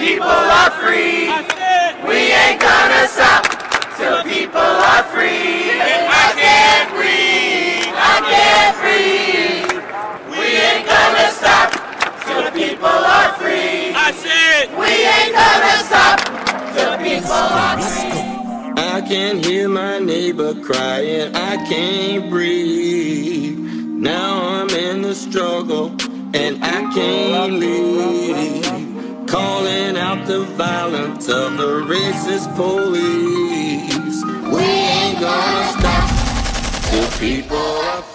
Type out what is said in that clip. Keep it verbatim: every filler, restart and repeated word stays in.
people are free. We ain't gonna stop till people are free. I can't breathe, I can't breathe. We ain't gonna stop till the people are free. I said, we ain't gonna stop till the people are free. I can hear my neighbor crying, I can't breathe. Now I'm in the struggle and I can't leave. Calling out the violence of the racist police. We ain't gonna stop till people are